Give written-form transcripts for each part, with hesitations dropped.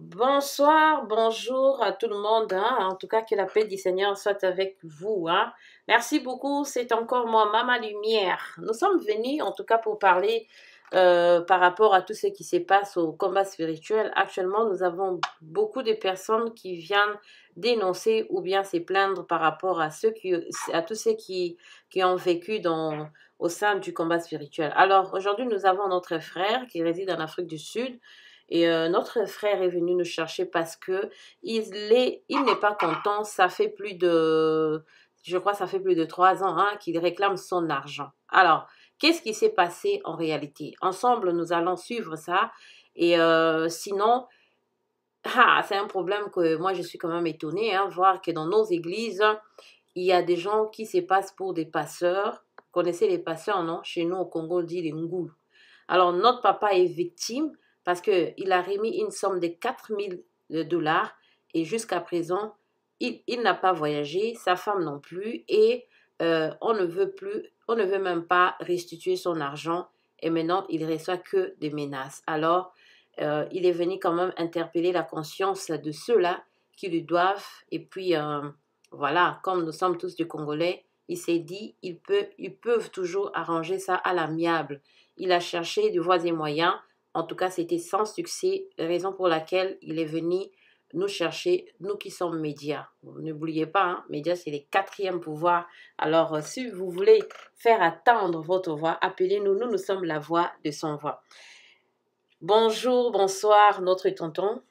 Bonsoir, bonjour à tout le monde, hein. En tout cas, que la paix du Seigneur soit avec vous, hein. Merci beaucoup, c'est encore moi, Mama Lumière. Nous sommes venus, en tout cas, pour parler par rapport à tout ce qui se passe au combat spirituel. Actuellement, nous avons beaucoup de personnes qui viennent dénoncer ou bien se plaindre par rapport à à tous ceux qui ont vécu au sein du combat spirituel. Alors, aujourd'hui, nous avons notre frère qui réside en Afrique du Sud. Et notre frère est venu nous chercher parce que il n'est pas content. Ça fait je crois, ça fait plus de 3 ans hein, qu'il réclame son argent. Alors, qu'est-ce qui s'est passé en réalité? Ensemble, nous allons suivre ça. Et sinon, c'est un problème que moi, je suis quand même étonnée, hein, voir que dans nos églises, il y a des gens qui se passent pour des passeurs. Vous connaissez les passeurs, non? Chez nous, au Congo, on dit les ngous. Alors, notre papa est victime parce qu'il a remis une somme de 4 000 $ et jusqu'à présent, il n'a pas voyagé, sa femme non plus, et on ne veut même pas restituer son argent et maintenant, il ne reçoit que des menaces. Alors, il est venu quand même interpeller la conscience de ceux-là qui lui doivent et puis, voilà, comme nous sommes tous des Congolais, il s'est dit, ils peuvent toujours arranger ça à l'amiable. Il a cherché de voies et moyens. En tout cas, c'était sans succès, raison pour laquelle il est venu nous chercher, nous qui sommes médias. N'oubliez pas, hein, médias, c'est le quatrième pouvoir. Alors, si vous voulez faire attendre votre voix, appelez-nous. Nous sommes la voix de son voix. Bonjour, bonsoir, notre tonton.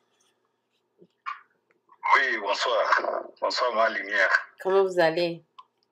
Oui, bonsoir. Bonsoir, ma lumière. Comment vous allez?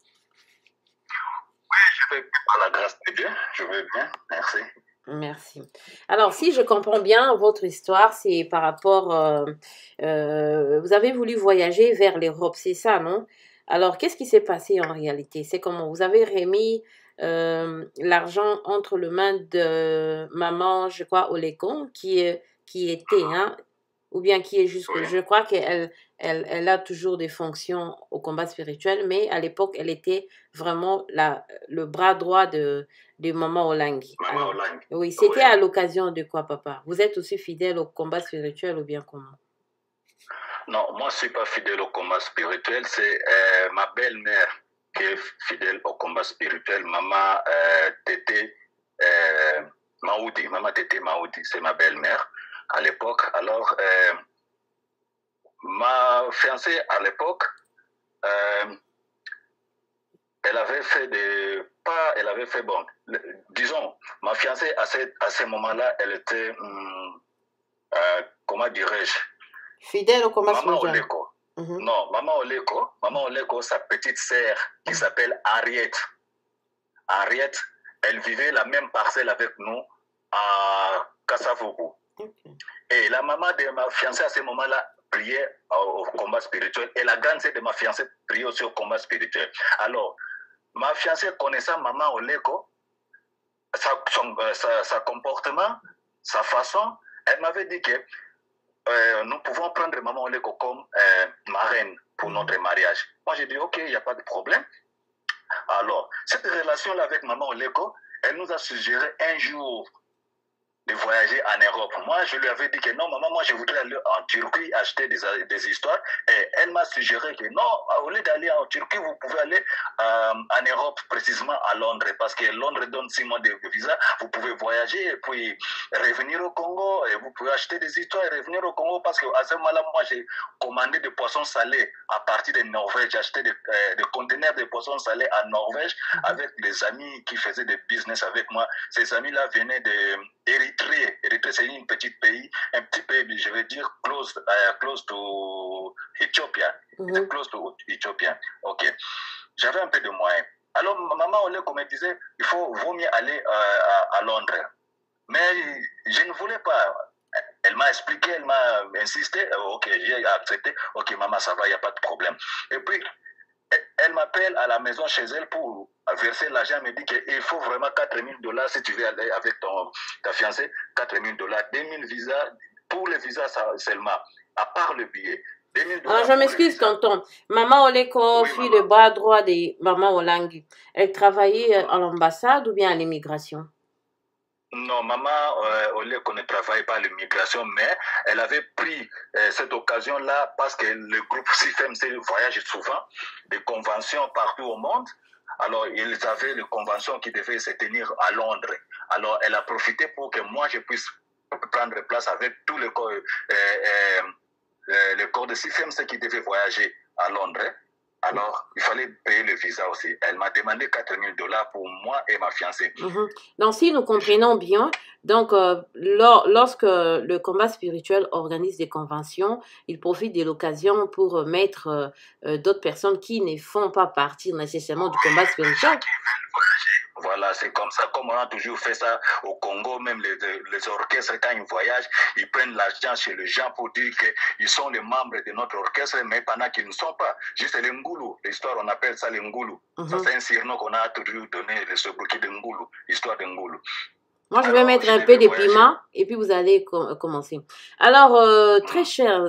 Oui, je vais bien, par la grâce de Dieu. Je vais bien, merci. Merci. Alors, si je comprends bien, votre histoire, c'est par rapport... vous avez voulu voyager vers l'Europe, c'est ça, non? Alors, qu'est-ce qui s'est passé en réalité? C'est comment? Vous avez remis l'argent entre les mains de maman, je crois, Olécon, qui était, hein, ou bien qui est jusque... Oui. Je crois elle a toujours des fonctions au combat spirituel, mais à l'époque, elle était vraiment le bras droit de maman Olangi. Maman Olangi. Oui, c'était à l'occasion de quoi, papa? Vous êtes aussi fidèle au combat spirituel ou bien comment? Non, moi, je ne suis pas fidèle au combat spirituel. C'est ma belle-mère qui est fidèle au combat spirituel. Maman Tété Maoudi. Maman Tété Maoudi, c'est ma belle-mère à l'époque. Alors, ma fiancée à l'époque, elle avait fait bon, disons, ma fiancée à ce moment-là, elle était, comment dirais-je? Fidèle au combat Maman spirituel. Oleko. Non, Maman Oleko, sa petite sœur qui s'appelle Henriette. Henriette, elle vivait la même parcelle avec nous à Kasavubu. Et la maman de ma fiancée à ce moment-là priait au combat spirituel et la grande sœur de ma fiancée priait aussi au combat spirituel. Alors, ma fiancée connaissant Maman Oleko, sa comportement, sa façon, elle m'avait dit que nous pouvons prendre Maman Oleko comme marraine pour notre mariage. Moi, j'ai dit, ok, il n'y a pas de problème. Alors, cette relation-là avec Maman Oleko, elle nous a suggéré un jour de voyager en Europe. Moi, je lui avais dit que non, maman, moi, je voudrais aller en Turquie acheter des histoires. Et elle m'a suggéré que non, au lieu d'aller en Turquie, vous pouvez aller en Europe, précisément à Londres, parce que Londres donne 6 mois de visa. Vous pouvez voyager et puis revenir au Congo et vous pouvez acheter des histoires et revenir au Congo parce qu'à ce moment-là, moi, j'ai commandé des poissons salés à partir de Norvège. J'ai acheté des conteneurs de poissons salés en Norvège avec des amis qui faisaient des business avec moi. Ces amis-là venaient d'Érythrée. Érythrée, c'est un petit pays, je vais dire, close to Ethiopia. Close to Ethiopia. Ok. J'avais un peu de moyens. Alors, maman Oleko me disait, vaut mieux aller à Londres. Mais je ne voulais pas. Elle m'a expliqué, elle m'a insisté. Ok, j'ai accepté. Ok, maman, ça va, il n'y a pas de problème. Et puis, elle m'appelle à la maison chez elle pour verser l'argent. Elle me dit qu'il faut vraiment 4 000 $ si tu veux aller avec ta fiancée. 4 000 $, 2 000 visas. Pour le visa seulement, à part le billet. Alors, je m'excuse, tonton. Maman Oleko, oui, fille le bras droit de Maman Olangi, elle travaillait à l'ambassade ou bien à l'immigration? Non, maman Oleko ne travaille pas à l'immigration, mais elle avait pris cette occasion-là parce que le groupe CIFMC voyage souvent, des conventions partout au monde. Alors, ils avaient une convention qui devait se tenir à Londres. Alors, elle a profité pour que moi, je puisse prendre place avec tous les corps, le corps de CIFMC qui devait voyager à Londres. Alors, il fallait payer le visa aussi. Elle m'a demandé 4000 dollars pour moi et ma fiancée. Donc, si nous comprenons bien, donc, lorsque le combat spirituel organise des conventions, il profite de l'occasion pour mettre d'autres personnes qui ne font pas partie nécessairement du combat spirituel. Voilà, c'est comme ça, comme on a toujours fait ça au Congo, même les orchestres, quand ils voyagent, ils prennent l'argent chez les gens pour dire qu'ils sont les membres de notre orchestre, mais pendant qu'ils ne sont pas. Juste les Ngoulou, l'histoire, on appelle ça les Ngoulou. Ça, c'est un surnom qu'on a toujours donné, le sobriquet de Ngoulou, l'histoire de Ngoulou. Moi, je vais mettre un peu de piment et puis vous allez commencer. Alors, très cher,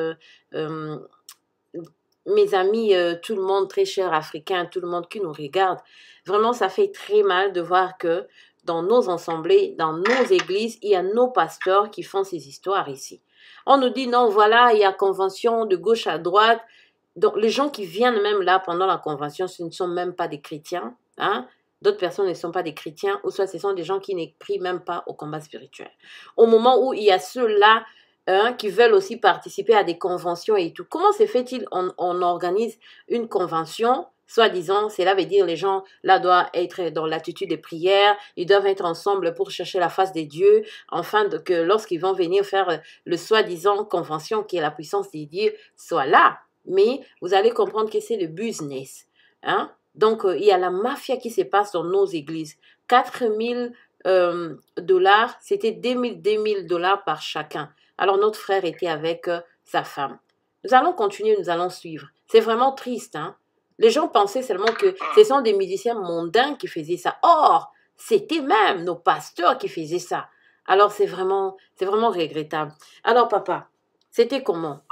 mes amis, tout le monde, très cher africain, tout le monde qui nous regarde, vraiment, ça fait très mal de voir que dans nos assemblées, dans nos églises, il y a nos pasteurs qui font ces histoires ici. On nous dit, non, voilà, il y a convention de gauche à droite. Donc, les gens qui viennent même là pendant la convention, ce ne sont même pas des chrétiens. Hein? D'autres personnes ne sont pas des chrétiens, ou soit ce sont des gens qui ne crient même pas au combat spirituel. Au moment où il y a ceux-là qui veulent aussi participer à des conventions et tout. Comment se fait-il on organise une convention, soi-disant, cela veut dire les gens là doivent être dans l'attitude de prière, ils doivent être ensemble pour chercher la face de Dieu, afin que lorsqu'ils vont venir faire le soi-disant convention qui est la puissance des dieux, soit là. Mais vous allez comprendre que c'est le business. Hein? Donc, il y a la mafia qui se passe dans nos églises. 4000 dollars, c'était 2000 dollars par chacun. Alors, notre frère était avec sa femme. Nous allons continuer, nous allons suivre. C'est vraiment triste. Hein? Les gens pensaient seulement que ce sont des musiciens mondains qui faisaient ça. Or, c'était même nos pasteurs qui faisaient ça. Alors, c'est vraiment regrettable. Alors, papa, c'était comment?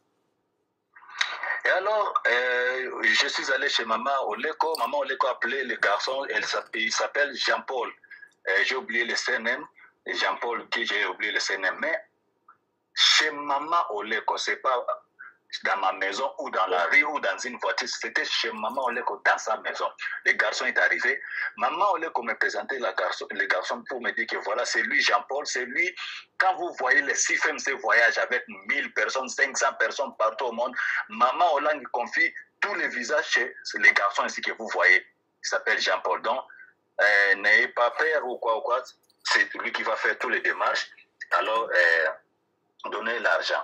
Et alors, je suis allé chez Maman Oleko. Maman Oleko a appelé le garçon, il s'appelle Jean-Paul. J'ai oublié le CNM. Jean-Paul, qui j'ai oublié le CNM. Mais chez Maman Oleko, c'est pas dans ma maison ou dans la rue ou dans une voiture, c'était chez Maman Oleko dans sa maison. Le garçon est arrivé. Maman Oleko me présentait le garçon pour me dire que voilà, c'est lui Jean-Paul, c'est lui. Quand vous voyez les CIFMC voyagent avec 1000 personnes, 500 personnes partout au monde, Maman Oleko confie tous les visages chez les garçons ici que vous voyez. Il s'appelle Jean-Paul. Donc, n'ayez pas peur ou quoi, c'est lui qui va faire toutes les démarches. Alors, donnez l'argent.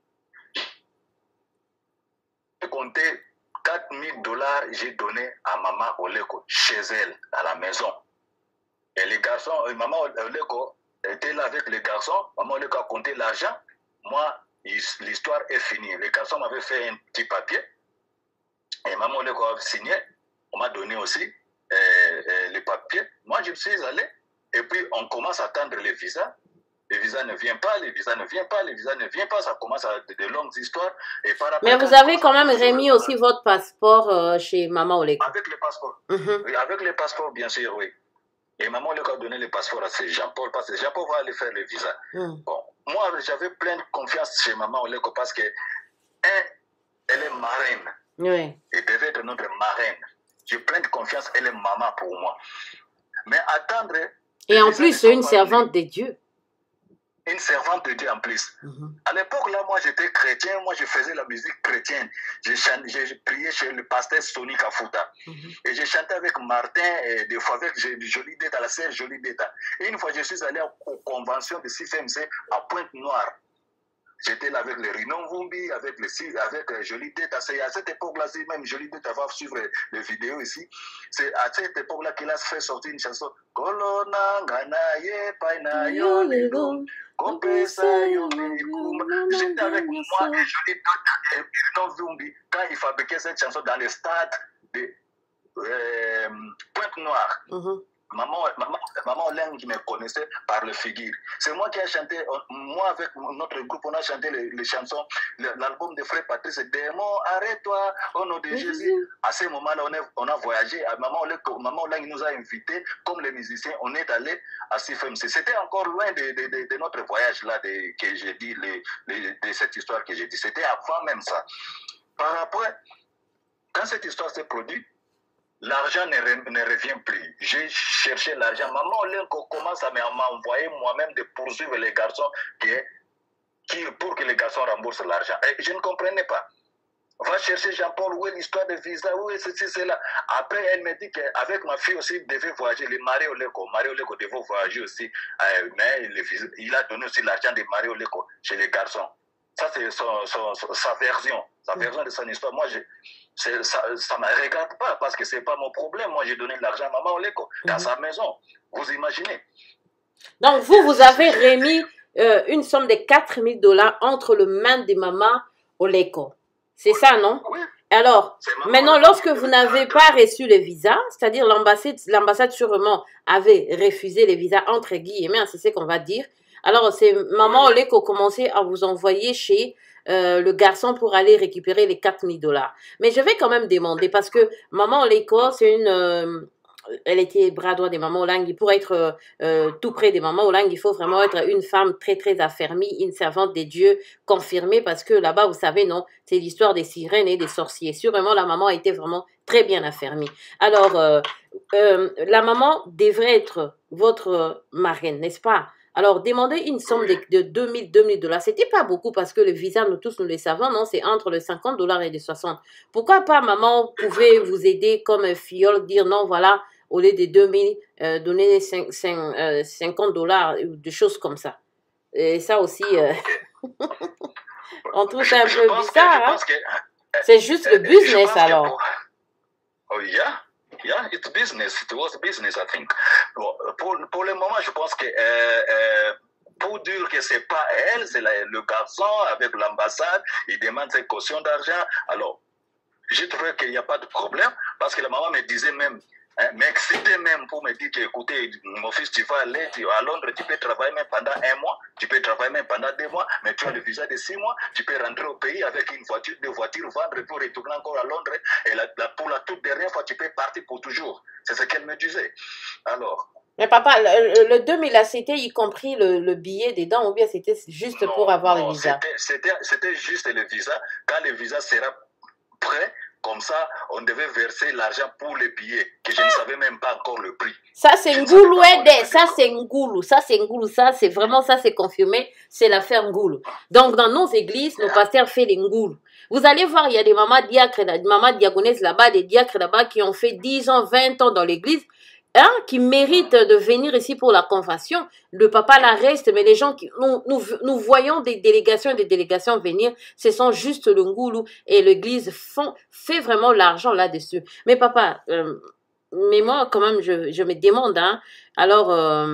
J'ai compté 4000 dollars, j'ai donné à Maman Oleko chez elle, à la maison. Et les garçons, Maman Oleko était là avec les garçons. Maman Oleko a compté l'argent. Moi, l'histoire est finie. Les garçons m'avaient fait un petit papier. Et Maman Oleko a signé. On m'a donné aussi les papiers. Moi, je suis allé. Et puis, on commence à attendre les visas. Les visas ne viennent pas, les visas ne viennent pas, les visas ne viennent pas, ça commence à de longues histoires. Et par mais vous avez quand même remis aussi votre passeport chez Maman Oleko. Avec le passeport. Oui, avec le passeport, bien sûr, oui. Et Maman Oleko a donné le passeport à Jean-Paul, parce que Jean-Paul va aller faire le visa. Bon, moi, j'avais plein de confiance chez Maman Oleko parce que, elle est marraine. Oui. Elle devait être notre marraine. J'ai plein de confiance, elle est maman pour moi. Mais attendre... Et en plus, c'est une servante de Dieu. Une servante de Dieu en plus. À l'époque, là, moi, j'étais chrétien. Moi, je faisais la musique chrétienne. J'ai prié chez le pasteur Sonny Kafuta. Et j'ai chanté avec Martin, et des fois avec Jolie Deta, la sœur Jolie Deta. Et une fois, je suis allé aux conventions de CIFMC à Pointe-Noire. J'étais là avec le Rinon Vumbi, avec Jolie Deta. C'est à cette époque-là, même Jolie Deta va suivre les vidéos ici. C'est à cette époque-là qu'il a fait sortir une chanson. Kolona nganaye paina yo lelo. J'étais avec moi et Jolie Deta et Rinon Vumbi quand il fabriquait cette chanson dans le stade de Pointe-Noire. Maman Olen qui me connaissait par le figure. C'est moi qui ai chanté, moi avec notre groupe, on a chanté les chansons, l'album de Frère Patrice, Démon, arrête-toi, au nom de Jésus. À ce moment-là, on a voyagé. Maman Olen nous a invités, comme les musiciens, on est allé à CFMC. C'était encore loin de notre voyage là, que j'ai dit, de cette histoire que j'ai dit. C'était avant même ça. Par après, quand cette histoire s'est produite, l'argent ne revient plus. J'ai cherché l'argent. Maman Olenko commence à m'envoyer moi-même de poursuivre les garçons pour que les garçons remboursent l'argent. Et je ne comprenais pas. Va chercher Jean-Paul, où est l'histoire de visa, où est ceci, cela. Après, elle me dit qu'avec ma fille aussi, il devait voyager. Le Mario Leko devait voyager aussi. Mais il a donné aussi l'argent de Mario Leko chez les garçons. Ça, c'est sa version. Sa version de son histoire. Moi, ça ne me regarde pas parce que ce n'est pas mon problème. Moi, j'ai donné l'argent à Maman Oleko dans sa maison. Vous imaginez? Donc, vous avez remis une somme de 4 000 $ entre les mains de Maman Oleko. C'est ça, non? Oui. Alors, maintenant, lorsque vous n'avez pas reçu le visa, c'est-à-dire l'ambassade sûrement avait refusé les visas, entre guillemets, c'est ce qu'on va dire. Alors, c'est Maman Oleko commençait à vous envoyer chez le garçon pour aller récupérer les 4 000 $. Mais je vais quand même demander, parce que Maman Oleko, c'est une... elle était bras droit des mamans Olang. Pour être tout près des mamans Olang, il faut vraiment être une femme très, très affermie, une servante des dieux confirmée, parce que là-bas, vous savez, non, c'est l'histoire des sirènes et des sorciers. Sûrement, la maman était vraiment très bien affermie. Alors, la maman devrait être votre marraine, n'est-ce pas? Alors, demandez une somme de 2 000 $. C'était pas beaucoup parce que le visa, nous tous, nous le savons, non? C'est entre les 50 $ et les 60. Pourquoi pas, maman, pouvait vous aider comme un fiole, dire non, voilà, au lieu de 2 000, donner 50 $, ou des choses comme ça. Et ça aussi, on trouve ça un peu bizarre. Hein? C'est juste le business alors. Oh, yeah, it's business. It was business, I think. Pour le moment, je pense que pour dire que c'est pas elle, c'est le garçon avec l'ambassade, il demande ses cautions d'argent. Alors, j'ai trouvé qu'il n'y a pas de problème parce que la maman me disait même, m'excitait même pour me dire que, écoutez, mon fils, tu vas aller à Londres, tu peux travailler même pendant 1 mois, tu peux travailler même pendant 2 mois, mais tu as le visa de 6 mois, tu peux rentrer au pays avec une voiture, 2 voitures, vendre pour retourner encore à Londres, et pour la toute dernière fois, tu peux partir pour toujours. C'est ce qu'elle me disait. Alors. Mais papa, le 2000, là, c'était y compris le billet dedans, ou bien c'était juste pour avoir le visa? C'était juste le visa. Quand le visa sera prêt, comme ça, on devait verser l'argent pour les billets, que je ne savais même pas encore le prix. Ça, c'est Ngoulou, ça, c'est Ngoulou. Ça, c'est Ngoulou. Ça, c'est vraiment, ça, c'est confirmé. C'est l'affaire Ngoulou. Donc, dans nos églises, nos pasteurs font les Ngoulou. Vous allez voir, il y a des mamans diacres, des mamans diaconesses là-bas, des diacres là-bas qui ont fait 10 ans, 20 ans dans l'église. Hein, qui méritent de venir ici pour la confession. Le papa la reste, mais les gens qui nous voyons des délégations et des délégations venir, ce sont juste le Ngoulou et l'église fait vraiment l'argent là-dessus. Mais papa, mais moi quand même je me demande, hein, alors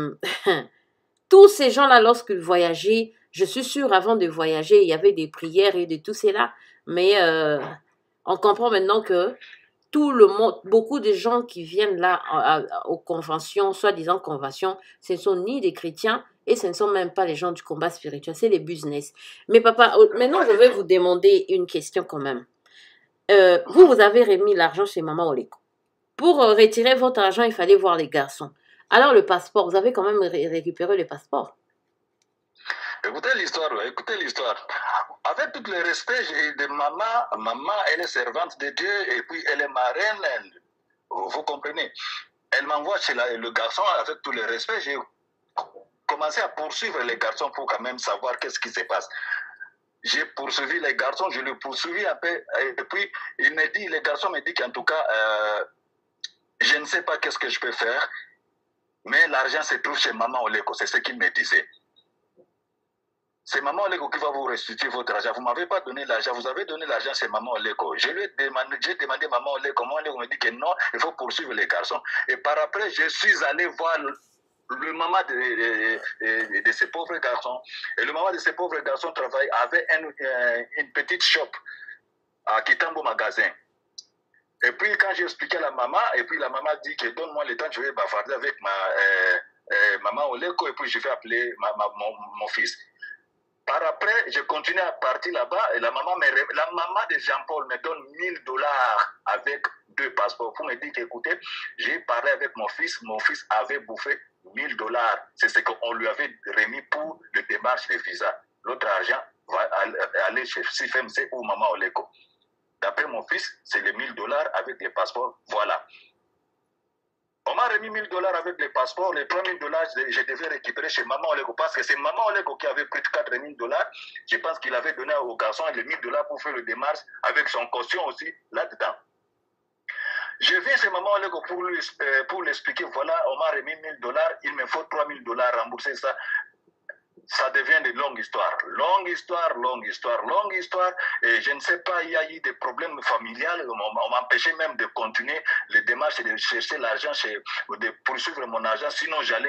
tous ces gens-là lorsqu'ils voyageaient, je suis sûre avant de voyager, il y avait des prières et de tout cela, mais on comprend maintenant que tout le monde, beaucoup de gens qui viennent là aux conventions, soi-disant conventions, ce ne sont ni des chrétiens et ce ne sont même pas les gens du combat spirituel, c'est les business. Mais papa, maintenant je vais vous demander une question quand même. Vous avez remis l'argent chez Maman Oleko. Pour retirer votre argent, il fallait voir les garçons. Alors le passeport, vous avez quand même récupéré le passeport. Écoutez l'histoire. Avec tout le respect de maman, elle est servante de Dieu et puis elle est marraine. Vous comprenez? Elle m'envoie chez le garçon avec tout le respect. J'ai commencé à poursuivre les garçons pour quand même savoir qu'est-ce qui se passe. J'ai poursuivi les garçons, je le poursuivis un peu. Et puis les garçons me disent qu'en tout cas, je ne sais pas qu'est-ce que je peux faire, mais l'argent se trouve chez Maman Oleko. C'est ce qu'il me disait. C'est Maman Oleko qui va vous restituer votre argent. Vous ne m'avez pas donné l'argent, vous avez donné l'argent chez Maman Oleko. J'ai demandé à Maman Oleko. Maman Oleko me dit que non, il faut poursuivre les garçons. Et par après, je suis allé voir le maman de ces pauvres garçons. Et le maman de ces pauvres garçons avait une petite shop à Kitambo Magasin. Et puis, quand j'ai expliqué à la maman, et puis la maman dit que donne-moi le temps, je vais bavarder avec ma maman Oleko, et puis je vais appeler mon fils. Par après, je continue à partir là-bas, et la maman de Jean-Paul me donne $1000 avec 2 passeports pour me dire qu'écoutez, j'ai parlé avec mon fils avait bouffé $1000. C'est ce qu'on lui avait remis pour le démarche de visa. L'autre argent va aller chez CFMC ou maman Oleko. D'après mon fils, c'est les $1000 avec des passeports. Voilà. On m'a remis $1000 avec les passeports. Les $3000, je devais récupérer chez maman Oleko parce que c'est maman Oleko qui avait pris $4000. Je pense qu'il avait donné au garçon les $1000 pour faire le démarche avec son caution aussi là-dedans. Je viens chez maman Oleko pour l'expliquer. Voilà, on m'a remis $1000. Il me faut $3000 rembourser ça. Ça devient de longues histoires. Longue histoire. Et je ne sais pas, il y a eu des problèmes familiales. On m'empêchait même de continuer les démarches et de chercher l'argent, de poursuivre mon argent. Sinon, j'allais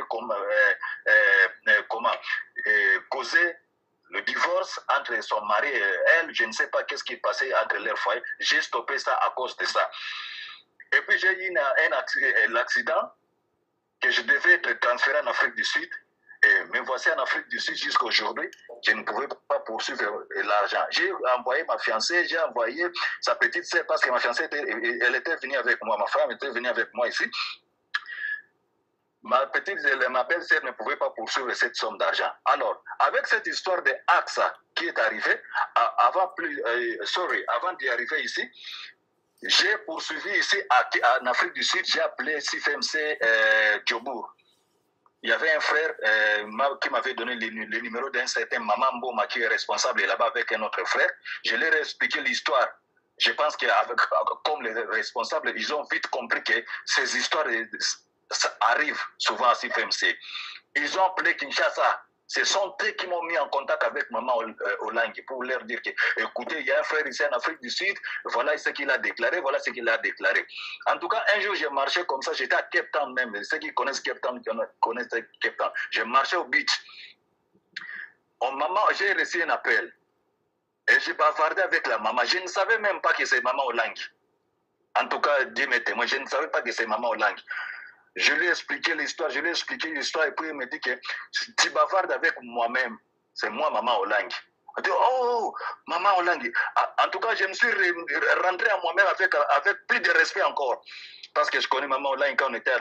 causer le divorce entre son mari et elle. Je ne sais pas qu'est-ce qui passait entre leurs foyers. J'ai stoppé ça à cause de ça. Et puis, j'ai eu l'accident que je devais être transféré en Afrique du Sud. Et me voici en Afrique du Sud jusqu'à aujourd'hui. Je ne pouvais pas poursuivre l'argent. J'ai envoyé ma fiancée, j'ai envoyé sa petite sœur parce que ma fiancée, elle était venue avec moi, ma femme était venue avec moi ici. Ma belle-sœur ne pouvait pas poursuivre cette somme d'argent. Alors, avec cette histoire de AXA qui est arrivée, avant d'y arriver ici, j'ai poursuivi ici en Afrique du Sud, j'ai appelé CFMC Djobour. Il y avait un frère qui m'avait donné le numéro d'un certain Maman Mboma qui est responsable là-bas avec un autre frère. Je leur ai expliqué l'histoire. Je pense que comme les responsables, ils ont vite compris que ces histoires arrivent souvent à CFMC. Ils ont appelé Kinshasa. Ce sont eux qui m'ont mis en contact avec Maman Olangi pour leur dire que, écoutez, il y a un frère ici en Afrique du Sud, voilà ce qu'il a déclaré, voilà ce qu'il a déclaré. En tout cas, un jour, j'ai marché comme ça, j'étais à Cape Town même, ceux qui connaissent Cape Town, connaissent Cape Town. J'ai marché au beach. J'ai reçu un appel et j'ai bavardé avec la maman. Je ne savais même pas que c'est Maman Olangi. En tout cas, Dieu m'est témoin, je ne savais pas que c'est Maman Olangi. Je lui ai expliqué l'histoire, et puis il me dit que tu bavardes avec moi-même, c'est moi, Maman Olangi. Il dit, oh, Maman Olangi. En tout cas, je me suis rentré à moi-même avec plus de respect encore. Parce que je connais Maman Olangi quand on était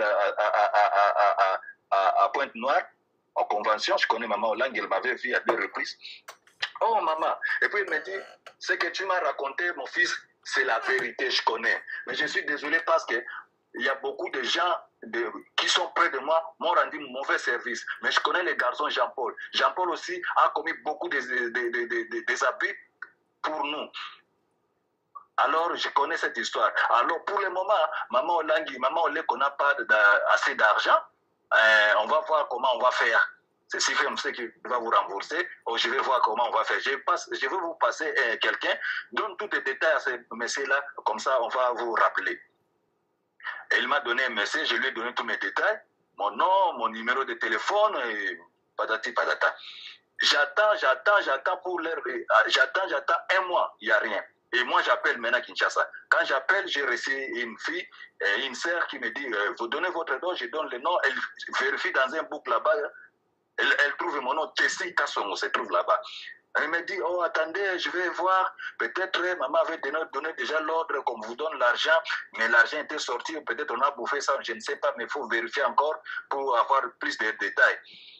à Pointe-Noire, en convention, je connais Maman Olangi, elle m'avait vu à 2 reprises. Oh, maman. Et puis il me dit, ce que tu m'as raconté, mon fils, c'est la vérité, je connais. Mais je suis désolé parce que il y a beaucoup de gens qui sont près de moi, m'ont rendu mauvais service. Mais je connais les garçons Jean-Paul. Jean-Paul aussi a commis beaucoup des abus pour nous. Alors, je connais cette histoire. Alors, pour le moment, Maman Olangi, Maman Oleko n'a pas assez d'argent. On va voir comment on va faire. C'est CFMC qui va vous rembourser. Je vais voir comment on va faire. Je vais vous passer quelqu'un. Donne tous les détails à ce monsieur-là. Comme ça, on va vous rappeler. Et il m'a donné un message, je lui ai donné tous mes détails, mon nom, mon numéro de téléphone, et patati patata. J'attends pour l'heure, j'attends 1 mois, il n'y a rien. Et moi, j'appelle maintenant Kinshasa. Quand j'appelle, j'ai reçu une fille, une sœur qui me dit, vous donnez votre nom, je donne le nom, elle vérifie dans un book là-bas, elle trouve mon nom, Tessie Kassongo se trouve là-bas. Elle me dit, oh, attendez, je vais voir. Peut-être maman avait donné déjà l'ordre qu'on vous donne l'argent, mais l'argent était sorti, peut-être on a bouffé ça, je ne sais pas, mais il faut vérifier encore pour avoir plus de détails.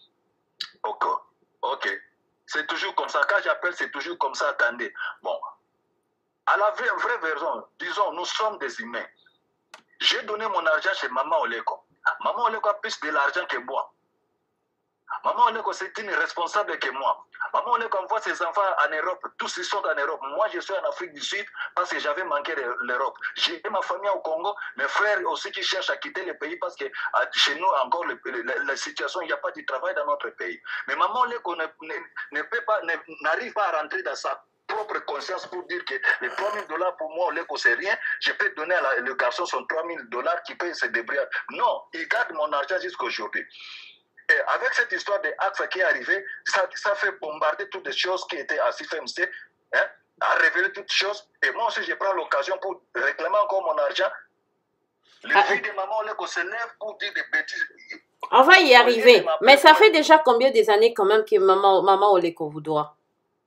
Ok. C'est toujours comme ça. Quand j'appelle, c'est toujours comme ça, attendez. Bon. À la vraie version, disons, nous sommes des humains. J'ai donné mon argent chez Maman Oleko. Maman Oleko a plus de l'argent que moi. Maman Oleko, c'est une responsable que moi. Maman Oleko envoie ses enfants en Europe. Tous ils sont en Europe. Moi, je suis en Afrique du Sud parce que j'avais manqué l'Europe. J'ai ma famille au Congo, mes frères aussi qui cherchent à quitter le pays parce que chez nous, encore, la situation, il n'y a pas de travail dans notre pays. Mais Maman Oleko n'arrive pas à rentrer dans sa propre conscience pour dire que les $3000 pour moi, Oleko, c'est rien. Je peux donner le garçon son $3000 qui peut se débrouiller. Non, il garde mon argent jusqu'à aujourd'hui. Et avec cette histoire de AXA qui est arrivée, ça fait bombarder toutes les choses qui étaient à CFMC. Hein? à révéler toutes choses. Et moi aussi, je prends l'occasion pour réclamer encore mon argent. Les filles de maman, on se lève pour dire des bêtises. On va y arriver. Mais ça fait déjà combien des années quand même que maman Oleko vous doit?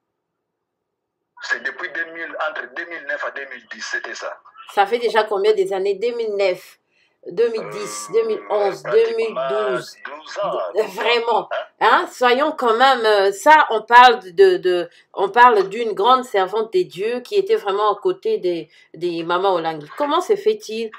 C'est depuis entre 2009 à 2010, c'était ça. Ça fait déjà combien des années? 2009, 2010, 2011, 2012. 12 ans. Vraiment. Hein? Soyons quand même, ça, on parle d'une grande servante des dieux qui était vraiment aux côtés des mamans Olangi. Comment se fait-il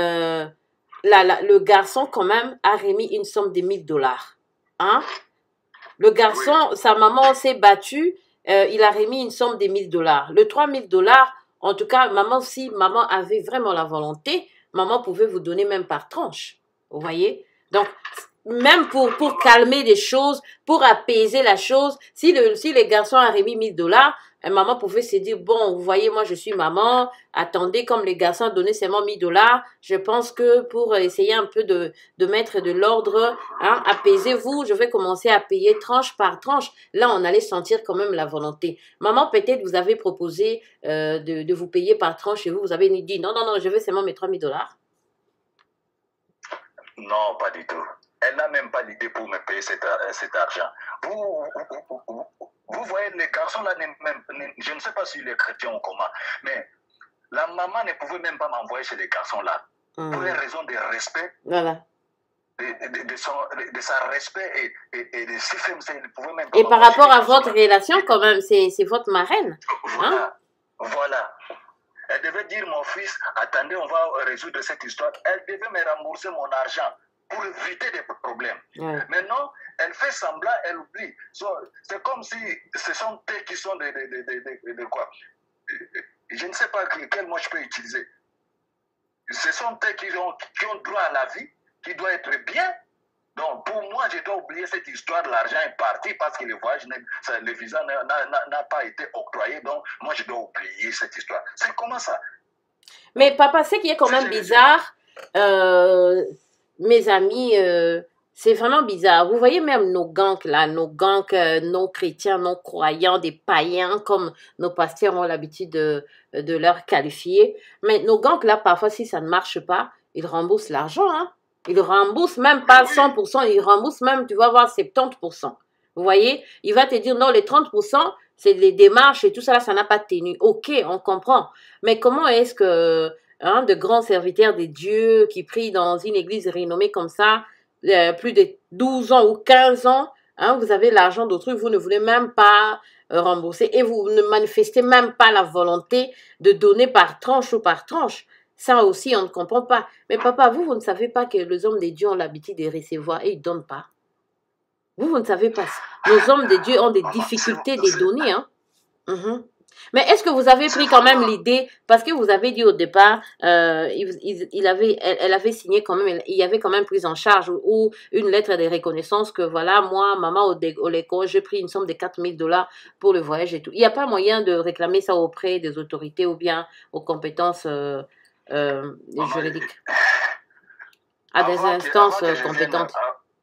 le garçon, quand même, a remis une somme de 1000 dollars. Hein? Le garçon, oui. Sa maman s'est battue, il a remis une somme de 1000 dollars. Le 3000 dollars, en tout cas, si maman avait vraiment la volonté, maman pouvait vous donner même par tranche. Vous voyez? Donc, même pour calmer les choses, pour apaiser la chose, si les garçons a remis 1000 dollars, maman pouvait se dire, bon, vous voyez, moi je suis maman, attendez, comme les garçons ont donné seulement 1000 dollars, je pense que pour essayer un peu de mettre de l'ordre, hein, apaisez-vous, je vais commencer à payer tranche par tranche. Là, on allait sentir quand même la volonté. Maman, peut-être vous avez proposé de vous payer par tranche et vous avez dit, non, non, non, je veux seulement mes 3000 dollars. Non, pas du tout. Elle n'a même pas l'idée pour me payer cet argent. Vous voyez, les garçons là, je ne sais pas si les chrétiens ont comment, mais la maman ne pouvait même pas m'envoyer chez les garçons là. Pour une raison de respect. Voilà. De son respect et de ses femmes, elle ne pouvait même pas. Et par rapport à votre relation, quand même, c'est votre marraine. Voilà. Hein? Voilà. Elle devait dire, mon fils, attendez, on va résoudre cette histoire. Elle devait me rembourser mon argent pour éviter des problèmes. Ouais. Maintenant, elle fait semblant, elle oublie. C'est comme si ce sont eux qui sont de quoi? Je ne sais pas quel mot je peux utiliser. Ce sont eux qui ont droit à la vie, qui doit être bien. Donc, pour moi, je dois oublier cette histoire. L'argent est parti parce que le voyage, le visa n'a pas été octroyé. Donc, moi, je dois oublier cette histoire. C'est comment ça? Mais papa, ce qui est quand même bizarre, mes amis, c'est vraiment bizarre. Vous voyez même nos gangs là, non chrétiens, non croyants, des païens, comme nos pasteurs ont l'habitude de leur qualifier. Mais nos gangs là, parfois, si ça ne marche pas, ils remboursent l'argent, hein. Ils remboursent même pas 100%, ils remboursent même, tu vas voir, 70%. Vous voyez? Il va te dire, non, les 30%, c'est les démarches et tout ça, là, ça n'a pas tenu. Ok, on comprend. Mais comment est-ce que de grands serviteurs des dieux qui prient dans une église renommée comme ça, plus de 12 ans ou 15 ans, vous avez l'argent d'autrui, vous ne voulez même pas rembourser et vous ne manifestez même pas la volonté de donner par tranche ou par tranche. Ça aussi, on ne comprend pas. Mais papa, vous ne savez pas que les hommes des dieux ont l'habitude de recevoir et ils ne donnent pas. Vous ne savez pas. Nos hommes des dieux ont des difficultés de donner. Hein? Mais est-ce que vous avez pris quand même l'idée, parce que vous avez dit au départ, elle avait signé quand même, il y avait quand même prise en charge ou une lettre de reconnaissance que voilà, moi, maman Oleko, j'ai pris une somme de 4000 dollars pour le voyage et tout. Il n'y a pas moyen de réclamer ça auprès des autorités ou bien aux compétences juridiques, à des instances compétentes.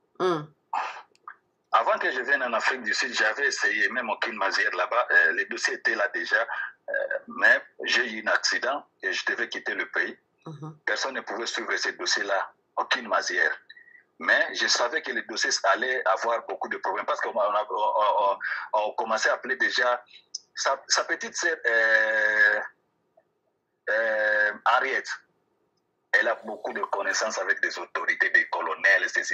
Avant que je vienne en Afrique du Sud, j'avais essayé, même au Kinmazière là-bas, les dossiers étaient là déjà, mais j'ai eu un accident et je devais quitter le pays. Personne ne pouvait suivre ces dossiers-là au Kinmazière. Mais je savais que les dossiers allaient avoir beaucoup de problèmes parce qu'on commençait à appeler déjà sa petite sœur Henriette. Elle a beaucoup de connaissances avec des autorités, des colonels, ceci.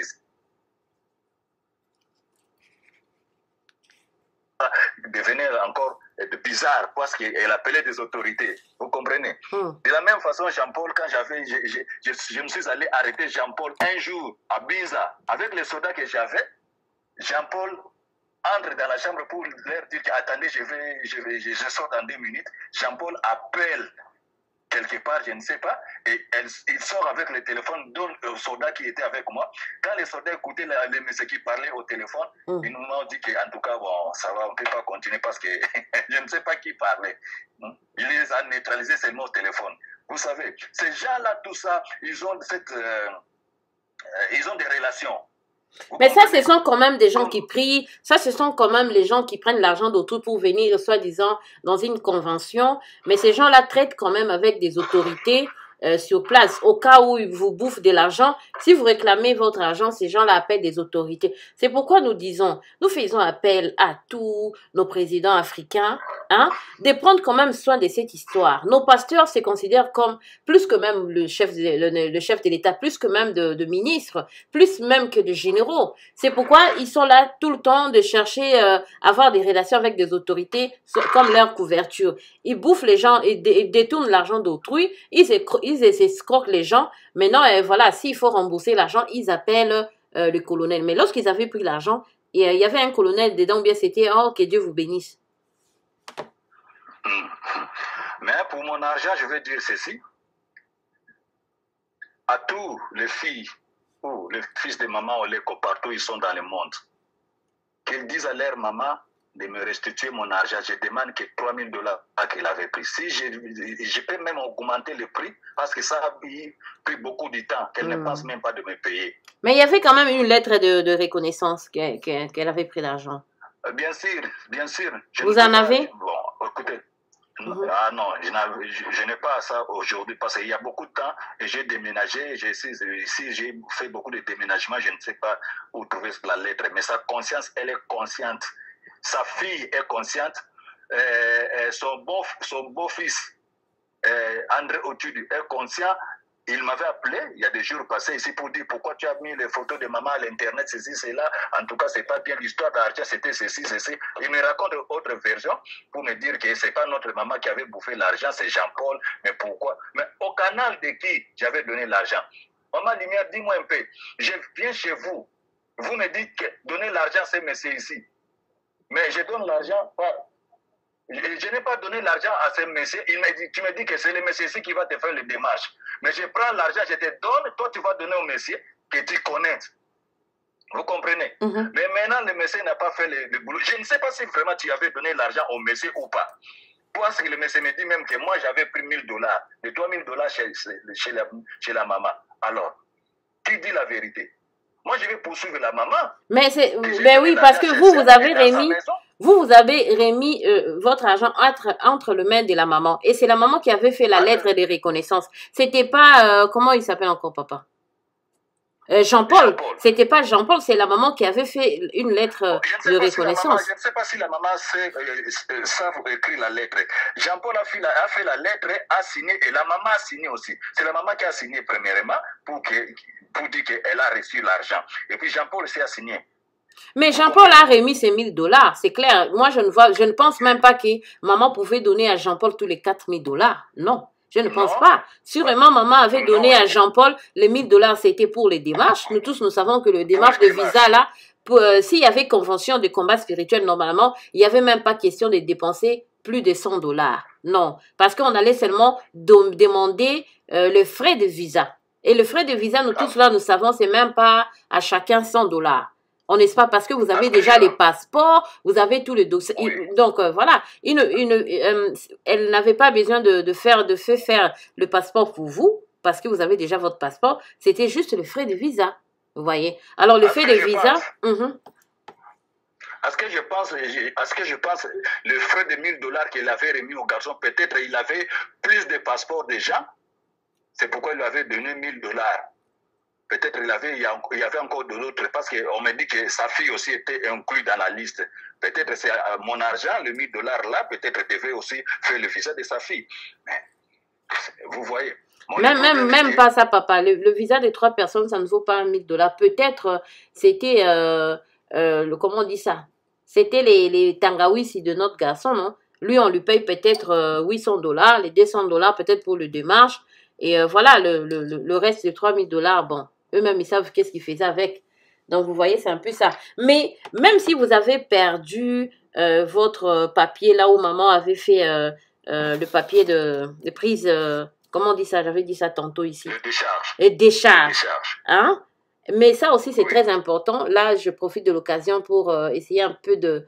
Devenait encore bizarre parce qu'elle appelait des autorités. Vous comprenez? De la même façon, Jean-Paul, quand je me suis allé arrêter Jean-Paul un jour à Biza avec les soldats que j'avais. Jean-Paul entre dans la chambre pour leur dire attendez, je sors dans 2 minutes. Jean-Paul appelle quelque part, je ne sais pas, et il sort avec le téléphone, donne au soldat qui était avec moi. Quand les soldats écoutaient les messieurs qui parlaient au téléphone, ils nous ont dit qu'en tout cas, bon, ça va, on ne peut pas continuer parce que je ne sais pas qui parlait. Il les a neutralisés seulement au téléphone. Vous savez, ces gens-là, tout ça, ils ont des relations. Mais ça, ce sont quand même des gens qui prient. Ça, ce sont quand même les gens qui prennent l'argent d'autrui pour venir, soi-disant, dans une convention. Mais ces gens-là traitent quand même avec des autorités sur place. Au cas où ils vous bouffent de l'argent, si vous réclamez votre argent, ces gens-là appellent des autorités. C'est pourquoi nous disons, nous faisons appel à tous nos présidents africains, hein, de prendre quand même soin de cette histoire. Nos pasteurs se considèrent comme plus que même le chef de l'État, plus que même de ministres, plus même que de généraux. C'est pourquoi ils sont là tout le temps de chercher avoir des relations avec des autorités comme leur couverture. Ils bouffent les gens, ils détournent l'argent d'autrui, ils escroquent les gens. Maintenant, voilà, s'il faut rembourser l'argent, ils appellent le colonel. Mais lorsqu'ils avaient pris l'argent, il y avait un colonel dedans, bien c'était « Oh, que Dieu vous bénisse ». Mais pour mon argent, je veux dire ceci. À tous les filles ou les fils de maman ou les partout ils sont dans le monde, qu'ils disent à leur maman de me restituer mon argent. Je demande que $3000 qu'elle avait pris. Si je peux même augmenter le prix parce que ça a pris beaucoup de temps, qu'elle ne pense même pas de me payer. Mais il y avait quand même une lettre de reconnaissance qu'elle avait pris l'argent. Bien sûr, bien sûr. Vous en avez? Bon, écoutez. Ah non, je n'ai pas ça aujourd'hui parce qu'il y a beaucoup de temps et j'ai déménagé. Ici, j'ai fait beaucoup de déménagements. Je ne sais pas où trouver la lettre, mais sa conscience, elle est consciente. Sa fille est consciente. Son beau-fils, André Otudu, est conscient. Il m'avait appelé il y a des jours passés ici pour dire pourquoi tu as mis les photos de maman à l'internet, ceci, cela. En tout cas, c'est pas bien l'histoire d'argent, c'était ceci, ceci. Il me raconte autre version pour me dire que c'est pas notre maman qui avait bouffé l'argent, c'est Jean-Paul. Mais pourquoi? Mais au canal de qui j'avais donné l'argent? Maman Lumière, dis-moi un peu. Je viens chez vous. Vous me dites que donner l'argent à ces messieurs ici. Mais je donne l'argent pas. Je n'ai pas donné l'argent à ces messieurs. Tu me dis que c'est le monsieur ici qui va te faire les démarches. Mais je prends l'argent, je te donne, toi tu vas donner au monsieur que tu connais. Vous comprenez? Mais maintenant, le monsieur n'a pas fait le boulot. Je ne sais pas si vraiment tu avais donné l'argent au monsieur ou pas. Parce que le monsieur me dit même que moi j'avais pris $1000, les $3000 chez la maman. Alors, qui dit la vérité? Moi je vais poursuivre la maman. Mais oui, parce que vous avez remis. Vous avez remis votre argent entre les mains de la maman. Et c'est la maman qui avait fait la lettre de reconnaissance. C'était pas... comment il s'appelle encore, papa? Jean-Paul. C'était pas Jean-Paul, c'est la maman qui avait fait une lettre de reconnaissance. Je ne sais pas si la maman sait écrire la lettre. Jean-Paul a fait la lettre, a signé, et la maman a signé aussi. C'est la maman qui a signé premièrement pour dire qu'elle a reçu l'argent. Et puis Jean-Paul aussi a signé. Mais Jean-Paul a remis ses $1000, c'est clair. Moi, je ne pense même pas que maman pouvait donner à Jean-Paul tous les $4000. Non, je ne pense pas. Sûrement, maman avait donné à Jean-Paul les $1000, c'était pour les démarches. Nous tous, nous savons que le démarche de visa, là, s'il y avait convention de combat spirituel, normalement, il n'y avait même pas question de dépenser plus de $100. Non, parce qu'on allait seulement demander le frais de visa. Et le frais de visa, nous tous là, nous savons, c'est même pas à chacun $100. On n'est pas parce que vous avez déjà les passeports, vous avez tout le dossier. Oui. Donc voilà, elle n'avait pas besoin de faire le passeport pour vous parce que vous avez déjà votre passeport. C'était juste le frais de visa, vous voyez. Alors le frais de visa. À ce que je pense, le frais de $1000 qu'il avait remis au garçon, peut-être il avait plus de passeports déjà. C'est pourquoi il lui avait donné $1000. Peut-être il y avait encore d'autres, parce qu'on me dit que sa fille aussi était inclue dans la liste. Peut-être c'est mon argent, le $1000 là, peut-être devait aussi faire le visa de sa fille. Mais vous voyez. Même pas ça, papa. Le visa de 3 personnes, ça ne vaut pas $1000. Peut-être c'était, comment on dit ça? C'était les Tangawissi de notre garçon, non? Lui, on lui paye peut-être $800, les $200 peut-être pour le démarche. Et voilà, le reste de $3000, bon, eux-mêmes, ils savent qu'est-ce qu'ils faisaient avec. Donc, vous voyez, c'est un peu ça. Mais même si vous avez perdu votre papier, là où maman avait fait le papier de prise, comment on dit ça? J'avais dit ça tantôt ici. Décharge. Et décharge. Hein? Mais ça aussi, c'est très important. Là, je profite de l'occasion pour essayer un peu de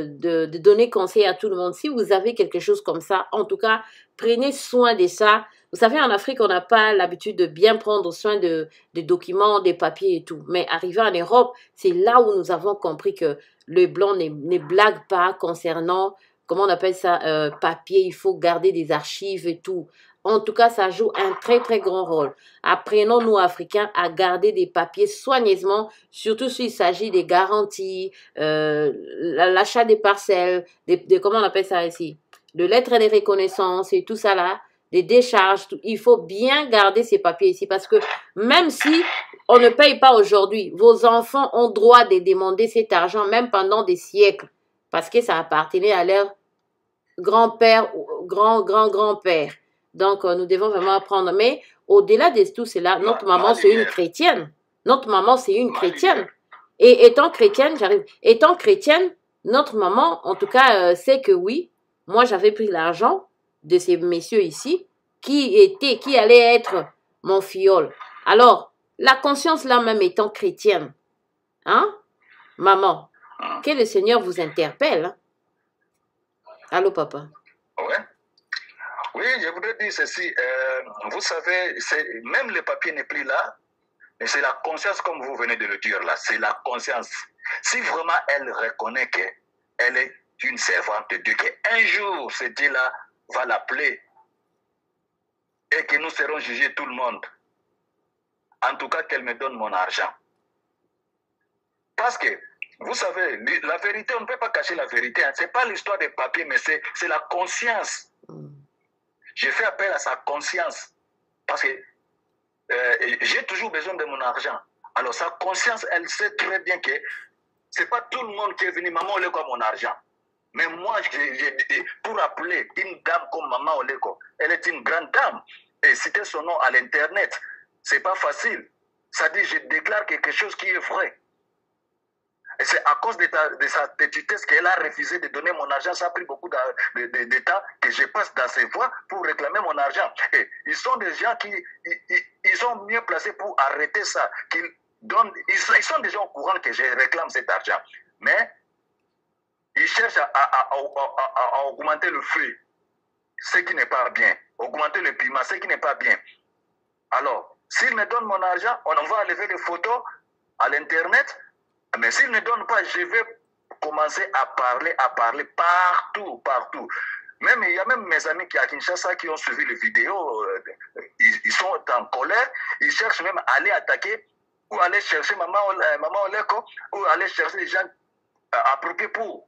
donner conseil à tout le monde. Si vous avez quelque chose comme ça, en tout cas, prenez soin de ça. Vous savez, en Afrique, on n'a pas l'habitude de bien prendre soin des documents, des papiers et tout. Mais arrivé en Europe, c'est là où nous avons compris que le blanc ne blague pas concernant, comment on appelle ça, papier. Il faut garder des archives et tout. En tout cas, ça joue un très, très grand rôle. Apprenons, nous, Africains, à garder des papiers soigneusement, surtout s'il s'agit des garanties, l'achat des parcelles, comment on appelle ça ici, de lettres de reconnaissance et tout ça là, des décharges. Il faut bien garder ces papiers ici parce que même si on ne paye pas aujourd'hui, vos enfants ont droit de demander cet argent même pendant des siècles parce que ça appartenait à leur grand-père ou grand-grand-grand-père. Donc, nous devons vraiment apprendre. Mais au-delà de tout cela, notre maman, c'est une chrétienne. Notre maman, c'est une chrétienne. Et étant chrétienne, étant chrétienne, notre maman, en tout cas, sait que oui, moi, j'avais pris l'argent de ces messieurs ici qui allaient être mon fiole. Alors, la conscience là même étant chrétienne, hein, maman, que le Seigneur vous interpelle. Hein? Allô, papa? Ouais. Oui, je voudrais dire ceci. Vous savez, même le papier n'est plus là, mais c'est la conscience, comme vous venez de le dire là, c'est la conscience. Si vraiment elle reconnaît qu'elle est une servante de Dieu, qu'un jour, ce Dieu-là va l'appeler et que nous serons jugés tout le monde, en tout cas qu'elle me donne mon argent. Parce que, vous savez, la vérité, on ne peut pas cacher la vérité. Hein. Ce n'est pas l'histoire des papiers, mais c'est la conscience. Je fais appel à sa conscience. Parce que j'ai toujours besoin de mon argent. Alors, sa conscience, elle sait très bien que ce n'est pas tout le monde qui est venu, maman Oleko a mon argent. Mais moi, pour appeler une dame comme maman Oleko, elle est une grande dame. Et citer son nom à l'internet, ce n'est pas facile. Ça dit, je déclare quelque chose qui est vrai. Et c'est à cause de sa petitesse qu'elle a refusé de donner mon argent. Ça a pris beaucoup de temps que je passe dans ses voies pour réclamer mon argent. Et ils sont des gens qui ils sont mieux placés pour arrêter ça. Ils sont déjà au courant que je réclame cet argent. Mais ils cherchent à augmenter le feu, ce qui n'est pas bien. Augmenter le piment, ce qui n'est pas bien. Alors, s'ils me donnent mon argent, on va enlever les photos à l'internet. Mais s'ils ne donnent pas, je vais commencer à parler partout. Même, il y a même mes amis qui à Kinshasa qui ont suivi les vidéos, ils sont en colère, ils cherchent même à aller attaquer ou aller chercher maman Oleko ou aller chercher les gens appropriés pour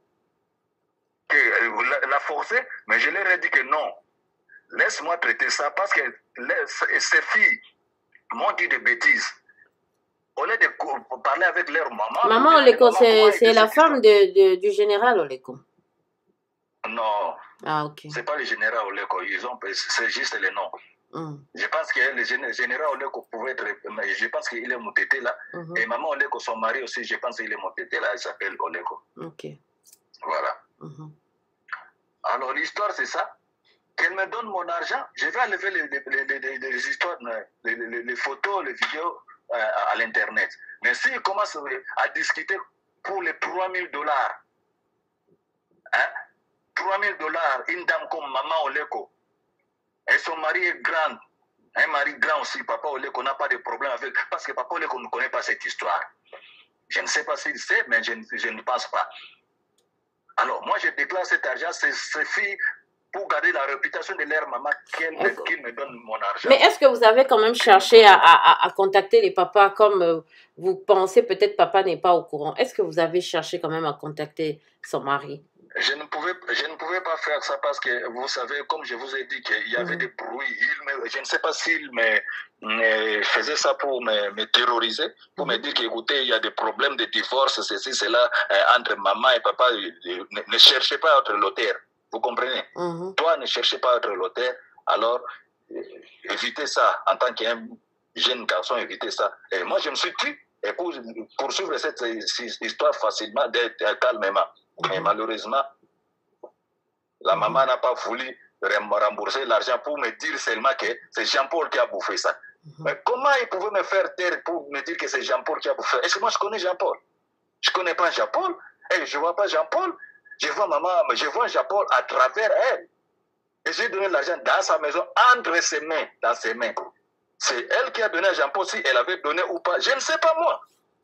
la forcer. Mais je leur ai dit que non, laisse-moi traiter ça parce que ces filles m'ont dit des bêtises. Au lieu de parler avec leur maman... Maman Oleko, c'est la femme du général Oleko. Non. Ah, ok. C'est pas le général Oleko, c'est juste le nom. Je pense que le général Oleko pouvait être... Je pense qu'il est Moutete là. Et maman Oleko, son mari aussi, je pense qu'il est Moutete là, il s'appelle Oleko. Ok. Voilà. Alors l'histoire, c'est ça. Qu'elle me donne mon argent, je vais enlever les histoires, les photos, les vidéos à l'internet. Mais s'il commence à discuter pour les $3000, hein, $3000, une dame comme maman Oleko, et son mari est grand, un mari grand aussi, papa Oleko n'a pas de problème avec, parce que papa Oleko ne connaît pas cette histoire. Je ne sais pas s'il sait, mais je ne pense pas. Alors, moi, je déclare cet argent, ces filles, pour garder la réputation de leur maman, qu'ils me donnent mon argent. Mais est-ce que vous avez quand même cherché à contacter les papas comme vous pensez peut-être papa n'est pas au courant? Est-ce que vous avez cherché quand même à contacter son mari? Je ne pouvais pas faire ça parce que, vous savez, comme je vous ai dit, qu'il y avait des bruits. Je ne sais pas s'il me faisait ça pour me terroriser, pour me dire qu'écoutez, il y a des problèmes de divorce, ceci, cela, entre maman et papa. Ne cherchez pas à être l'auteur. Vous comprenez? Toi, ne cherchez pas à être l'auteur. Alors, évitez ça. En tant qu'un jeune garçon, évitez ça. Et moi, je me suis tué. Et pour poursuivre cette histoire facilement, d'être calmement. Mais malheureusement, la maman n'a pas voulu rembourser l'argent pour me dire seulement que c'est Jean-Paul qui a bouffé ça. Mais comment il pouvait me faire taire pour me dire que c'est Jean-Paul qui a bouffé? Est-ce que moi je connais Jean-Paul? Je ne connais pas Jean-Paul. Et je ne vois pas Jean-Paul. Je vois maman, je vois Jean-Paul à travers elle. Et j'ai donné l'argent dans sa maison, entre ses mains, dans ses mains. C'est elle qui a donné à Jean-Paul, si elle avait donné ou pas. Je ne sais pas moi.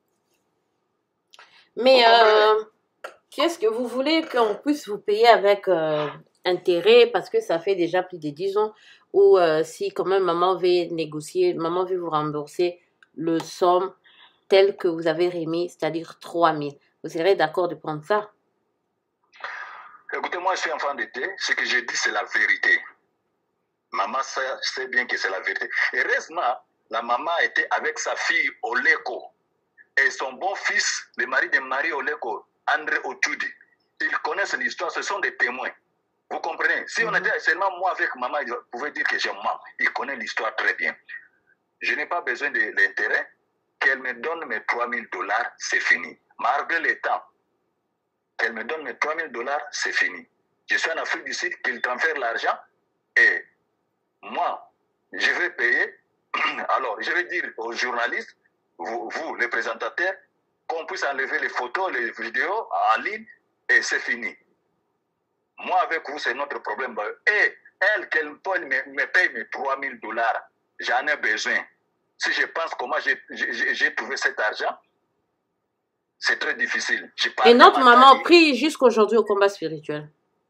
Mais qu'est-ce que vous voulez qu'on puisse vous payer avec intérêt parce que ça fait déjà plus de 10 ans ou si quand même maman veut négocier, maman veut vous rembourser le somme tel que vous avez remis, c'est-à-dire 3 000. Vous serez d'accord de prendre ça? Écoutez, moi je suis enfant d'été, ce que je dis c'est la vérité. Maman sait bien que c'est la vérité. Heureusement, la maman était avec sa fille Oleko et son bon-fils, le mari de Marie Oleko, André Otudi. Ils connaissent l'histoire, ce sont des témoins. Vous comprenez? Si on était seulement moi avec maman, je pouvais dire que je mens. Il connaît l'histoire très bien. Je n'ai pas besoin de l'intérêt. Qu'elle me donne mes 3 000 $, c'est fini. Malgré le temps, qu'elle me donne mes 3 000 $, c'est fini. Je suis en Afrique du Sud, qu'il transfère l'argent et moi, je vais payer. Alors, je vais dire aux journalistes, vous les présentateurs, qu'on puisse enlever les photos, les vidéos en ligne et c'est fini. Moi, avec vous, c'est notre problème. Et elle, qu'elle me paye mes 3 000 $, j'en ai besoin. Si je pense comment j'ai trouvé cet argent, c'est très difficile. Et notre maman prie jusqu'aujourd'hui au combat spirituel.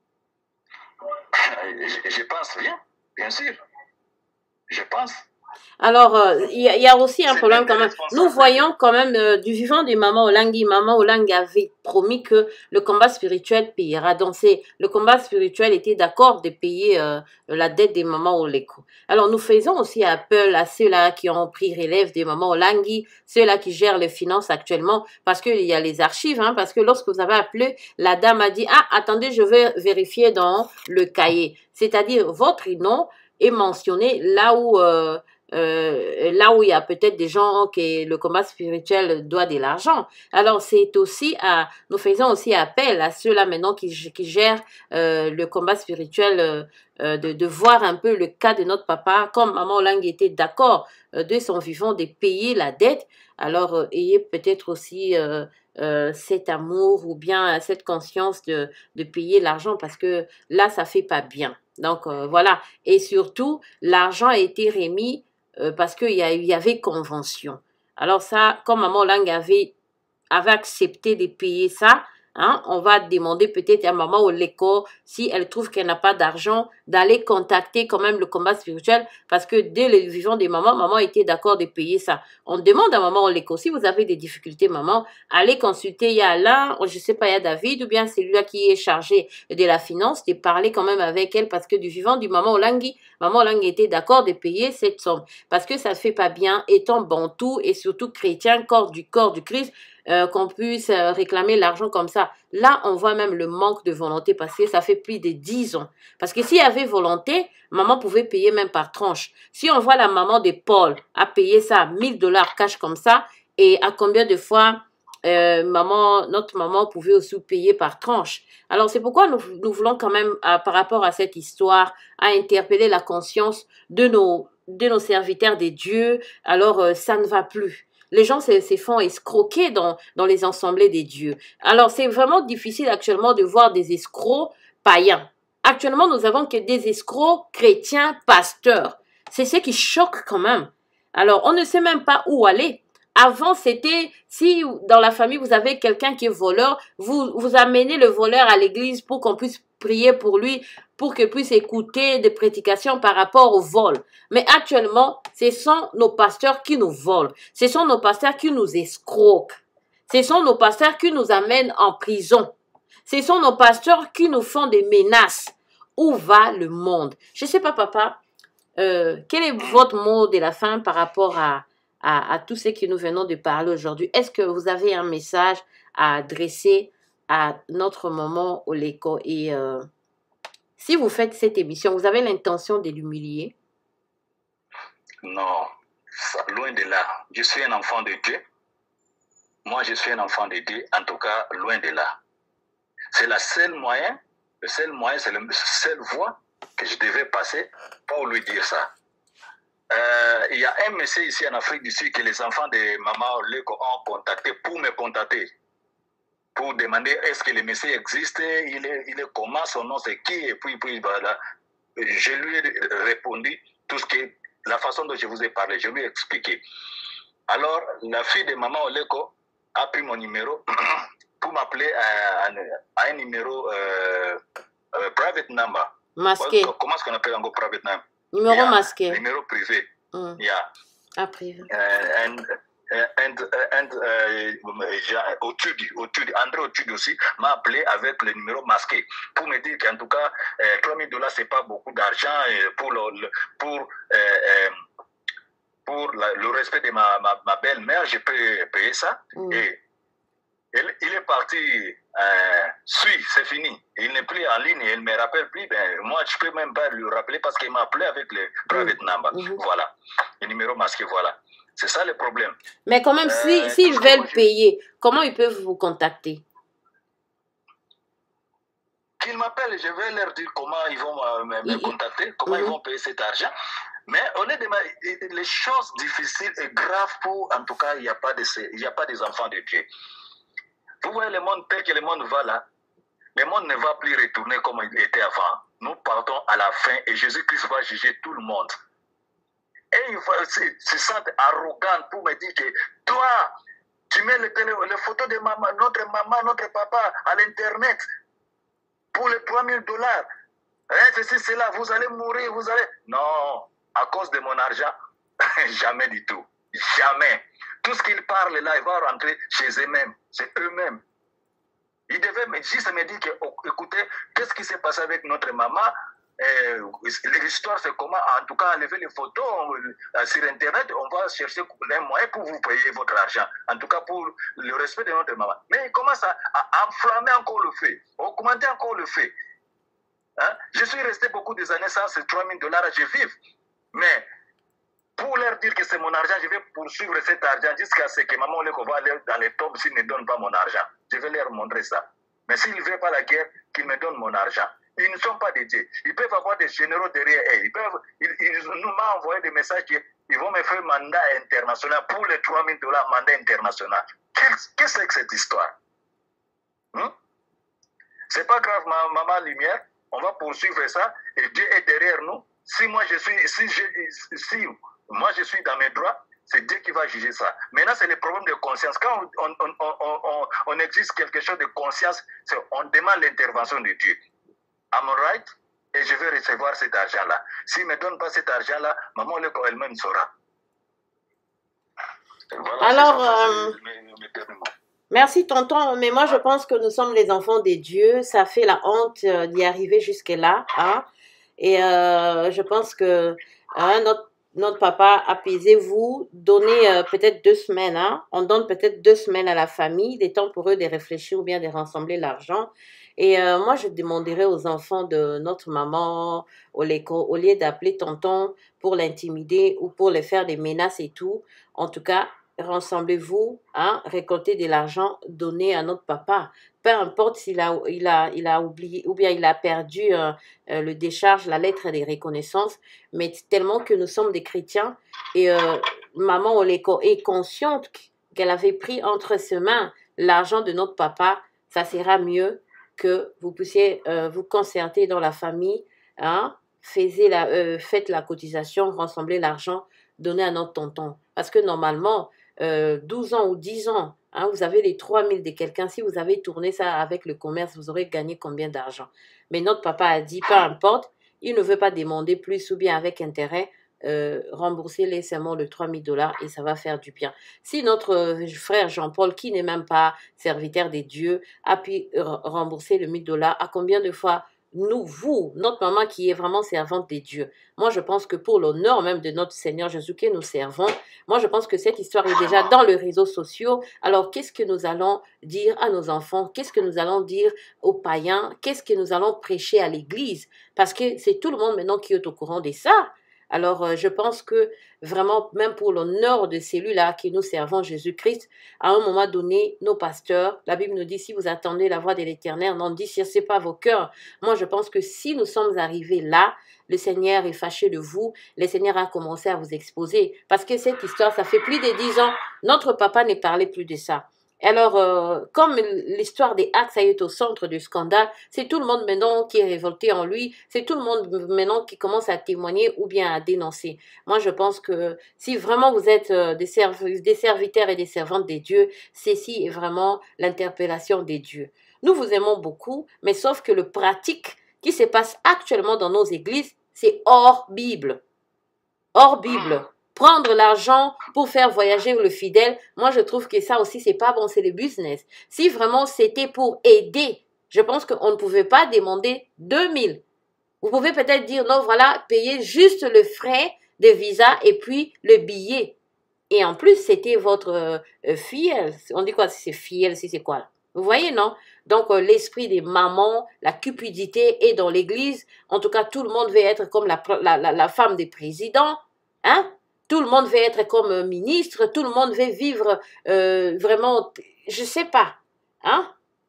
Je pense bien sûr. Je pense. Alors, il y a aussi un problème quand même. Nous voyons quand même du vivant de Maman Olangi. Maman Olangi avait promis que le combat spirituel payera. Donc, le combat spirituel était d'accord de payer la dette des Maman Oleko. Alors, nous faisons aussi appel à ceux-là qui ont pris relève des Maman Olangi, ceux-là qui gèrent les finances actuellement, parce qu'il y a les archives, hein, parce que lorsque vous avez appelé, la dame a dit, ah, attendez, je vais vérifier dans le cahier. C'est-à-dire, votre nom est mentionné là où il y a peut-être des gens que le combat spirituel doit de l'argent. Alors, c'est aussi nous faisons aussi appel à ceux-là maintenant qui gèrent le combat spirituel de voir un peu le cas de notre papa, comme Maman Olangi était d'accord de son vivant de payer la dette. Alors, ayez peut-être aussi cet amour ou bien cette conscience de payer l'argent parce que là, ça fait pas bien. Donc, voilà. Et surtout, l'argent a été remis parce qu'il y avait convention. Alors ça, comme Maman Olangi avait accepté de payer ça, hein, on va demander peut-être à Maman Oleko, si elle trouve qu'elle n'a pas d'argent, d'aller contacter quand même le combat spirituel, parce que dès le vivant des mamans, maman était d'accord de payer ça. On demande à Maman Oleko, si vous avez des difficultés, maman, allez consulter, il y a Alain, je sais pas, il y a David, ou bien c'est lui qui est chargé de la finance, de parler quand même avec elle, parce que du vivant du Maman Olangi était d'accord de payer cette somme, parce que ça ne fait pas bien, étant bantou et surtout chrétien, corps du Christ, qu'on puisse réclamer l'argent comme ça. Là, on voit même le manque de volonté parce que ça fait plus de 10 ans. Parce que s'il y avait volonté, maman pouvait payer même par tranche. Si on voit la maman de Paul a payé ça 1 000 $ cash comme ça, et à combien de fois notre maman pouvait aussi payer par tranche. Alors, c'est pourquoi nous voulons quand même, par rapport à cette histoire, à interpeller la conscience de nos serviteurs des dieux. Alors, ça ne va plus. Les gens se font escroquer dans les assemblées des dieux. Alors, c'est vraiment difficile actuellement de voir des escrocs païens. Actuellement, nous avons que des escrocs chrétiens pasteurs. C'est ce qui choque quand même. Alors, on ne sait même pas où aller. Avant, c'était, si dans la famille, vous avez quelqu'un qui est voleur, vous amenez le voleur à l'église pour qu'on puisse prier pour lui, pour qu'il puisse écouter des prédications par rapport au vol. Mais actuellement, ce sont nos pasteurs qui nous volent. Ce sont nos pasteurs qui nous escroquent. Ce sont nos pasteurs qui nous amènent en prison. Ce sont nos pasteurs qui nous font des menaces. Où va le monde? Je ne sais pas, papa, quel est votre mot de la fin par rapport à tous ceux que nous venons de parler aujourd'hui? Est-ce que vous avez un message à adresser à notre maman Oleko? Et si vous faites cette émission, vous avez l'intention de l'humilier? Non, loin de là. Je suis un enfant de Dieu. Moi, je suis un enfant de Dieu, en tout cas, loin de là. C'est le seul moyen, c'est la seule voie que je devais passer pour lui dire ça. Il y a un monsieur ici en Afrique du Sud que les enfants de Maman Oleko ont contacté pour me contacter, pour demander est-ce que le monsieur existe, il est comment, son nom c'est qui, et puis voilà. je lui ai répondu tout ce qui, la façon dont je vous ai parlé, je lui ai expliqué. Alors, la fille de maman Oleko a pris mon numéro pour m'appeler à un numéro private number. Masqué. Comment est-ce qu'on appelle encore private number? Numéro masqué. Numéro privé. Yeah. Ah, privé. André Otud aussi m'a appelé avec le numéro masqué pour me dire qu'en tout cas, $3,000, c'est pas beaucoup d'argent pour le respect de ma belle-mère, je peux payer ça. Et il est parti, c'est fini. Il n'est plus en ligne, il ne me rappelle plus. Ben, moi, je ne peux même pas lui rappeler parce qu'il m'a appelé avec le private number. Voilà, le numéro masqué, voilà. C'est ça le problème. Mais quand même, s'ils veulent payer, comment ils peuvent vous contacter? Qu'ils m'appellent, je vais leur dire comment ils vont me contacter, comment ils vont payer cet argent. Mais honnêtement, les choses difficiles et graves pour, en tout cas, il n'y a pas des enfants de Dieu. Vous voyez le monde tel que le monde va là, le monde ne va plus retourner comme il était avant. Nous partons à la fin et Jésus-Christ va juger tout le monde. Et il se sentent arrogants pour me dire que toi, tu mets les photos de maman, notre papa à l'internet pour les $3,000. Ceci, cela, vous allez mourir, vous allez... Non, à cause de mon argent, jamais du tout. Jamais. Tout ce qu'ils parlent là, ils vont rentrer chez eux-mêmes. C'est eux-mêmes. Ils devaient juste me dire que, écoutez, qu'est-ce qui s'est passé avec notre maman? L'histoire, c'est comment, en tout cas, enlever les photos sur Internet, on va chercher un moyen pour vous payer votre argent. En tout cas, pour le respect de notre maman. Mais ils commencent à enflammer encore le feu, augmenter encore le feu. Hein? Je suis resté beaucoup des années sans ces $3,000, je vis. Mais pour leur dire que c'est mon argent, je vais poursuivre cet argent jusqu'à ce que maman Oleko va aller dans les tombes s'ils ne donnent pas mon argent. Je vais leur montrer ça. Mais s'ils ne veulent pas la guerre, qu'ils me donnent mon argent. Ils ne sont pas des dieux. Ils peuvent avoir des généraux derrière eux. Ils nous m'ont envoyé des messages qu'ils vont me faire mandat international pour les $3,000, mandat international. Qu'est-ce que c'est que cette histoire? C'est pas grave, maman Lumière. On va poursuivre ça et Dieu est derrière nous. Si moi je suis dans mes droits, c'est Dieu qui va juger ça. Maintenant, c'est le problème de conscience. Quand on exige quelque chose de conscience, on demande l'intervention de Dieu. I'm right? Et je vais recevoir cet argent-là. S'il ne me donne pas cet argent-là, maman elle-même saura. Voilà, alors, merci tonton, mais moi je pense que nous sommes les enfants des dieux. Ça fait la honte d'y arriver jusque-là. Hein? Et je pense que notre papa, apaisez-vous, donnez peut-être 2 semaines. Hein? On donne peut-être 2 semaines à la famille, des temps pour eux de réfléchir ou bien de rassembler l'argent. Et moi, je demanderais aux enfants de notre maman, au lieu d'appeler tonton pour l'intimider ou pour les faire des menaces et tout, en tout cas, rassemblez-vous, hein, récoltez de l'argent, donnez à notre papa. Peu importe s'il a oublié ou bien il a perdu le décharge, la lettre de reconnaissance, mais tellement que nous sommes des chrétiens et maman Oleko est consciente qu'elle avait pris entre ses mains l'argent de notre papa, ça sera mieux que vous puissiez vous concerter dans la famille, hein, faites la cotisation, rassemblez l'argent, donnez à notre tonton. Parce que normalement, 12 ans ou 10 ans, hein, vous avez les 3 000 de quelqu'un. Si vous avez tourné ça avec le commerce, vous aurez gagné combien d'argent? Mais notre papa a dit, peu importe, il ne veut pas demander plus ou bien avec intérêt, rembourser seulement le $3,000 et ça va faire du bien. Si notre frère Jean-Paul, qui n'est même pas serviteur des dieux, a pu rembourser le $1,000, à combien de fois notre maman qui est vraiment servante des dieux, moi je pense que pour l'honneur même de notre Seigneur Jésus que nous servons, moi je pense que cette histoire est déjà dans les réseaux sociaux. Alors qu'est-ce que nous allons dire à nos enfants? Qu'est-ce que nous allons dire aux païens? Qu'est-ce que nous allons prêcher à l'église? Parce que c'est tout le monde maintenant qui est au courant de ça. Alors, je pense que vraiment, même pour l'honneur de celui-là qui nous servons Jésus-Christ, à un moment donné, nos pasteurs, la Bible nous dit, si vous attendez la voix de l'Éternel, n'endurcissez pas vos cœurs. Moi, je pense que si nous sommes arrivés là, le Seigneur est fâché de vous, le Seigneur a commencé à vous exposer. Parce que cette histoire, ça fait plus de 10 ans, notre papa ne parlait plus de ça. Alors, comme l'histoire des Hacks est au centre du scandale, c'est tout le monde maintenant qui est révolté en lui, c'est tout le monde maintenant qui commence à témoigner ou bien à dénoncer. Moi, je pense que si vraiment vous êtes des serviteurs et des servantes des dieux, ceci est vraiment l'interpellation des dieux. Nous vous aimons beaucoup, mais sauf que le pratique qui se passe actuellement dans nos églises, c'est hors Bible. Hors Bible. Prendre l'argent pour faire voyager le fidèle, moi je trouve que ça aussi c'est pas bon, c'est le business. Si vraiment c'était pour aider, je pense qu'on ne pouvait pas demander 2000. Vous pouvez peut-être dire non, voilà, payer juste le frais de visa et puis le billet. Et en plus, c'était votre filleule. On dit quoi si c'est filleule, si c'est quoi là? Vous voyez, non? Donc, l'esprit des mamans, la cupidité est dans l'église. En tout cas, tout le monde veut être comme la femme des présidents. Hein? Tout le monde veut être comme ministre. Tout le monde veut vivre vraiment, je sais pas. Hein?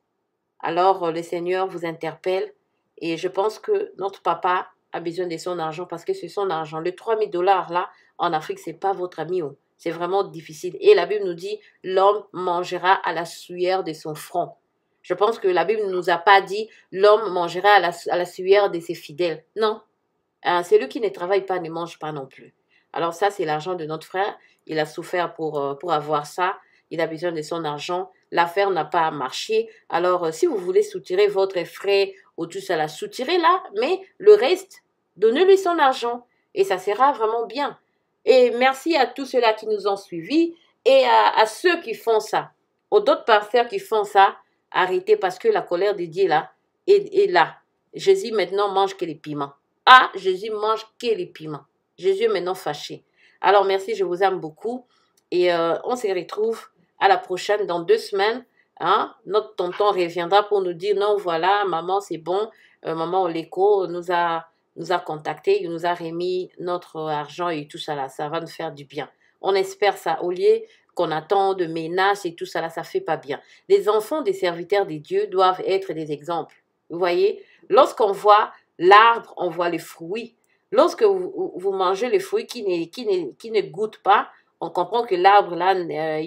Alors, le Seigneur vous interpelle. Et je pense que notre papa a besoin de son argent parce que c'est son argent. Le 3000 dollars là, en Afrique, c'est pas votre ami. Oh. C'est vraiment difficile. Et la Bible nous dit, l'homme mangera à la sueur de son front. Je pense que la Bible ne nous a pas dit, l'homme mangera à la sueur de ses fidèles. Non. Celui qui ne travaille pas ne mange pas non plus. Alors ça, c'est l'argent de notre frère. Il a souffert pour avoir ça. Il a besoin de son argent. L'affaire n'a pas marché. Alors, si vous voulez soutirer votre frère ou tout ça, soutirez-la. Mais le reste, donnez-lui son argent. Et ça sera vraiment bien. Et merci à tous ceux-là qui nous ont suivis et à ceux qui font ça. Aux d'autres pasteurs qui font ça, arrêtez parce que la colère de Dieu là est là. Jésus maintenant mange que les piments. Ah, Jésus mange que les piments. Jésus est maintenant fâché. Alors merci, je vous aime beaucoup. Et on se retrouve à la prochaine dans 2 semaines. Hein? Notre tonton reviendra pour nous dire non, voilà, maman, c'est bon. Maman Oléko nous a contactés, il nous a remis notre argent et tout ça là. Ça va nous faire du bien. On espère ça. Au lieu qu'on attend de menaces et tout ça là, ça fait pas bien. Les enfants des serviteurs des dieux doivent être des exemples. Vous voyez, lorsqu'on voit l'arbre, on voit les fruits. Lorsque vous mangez les fruits qui ne goûtent pas, on comprend que l'arbre là,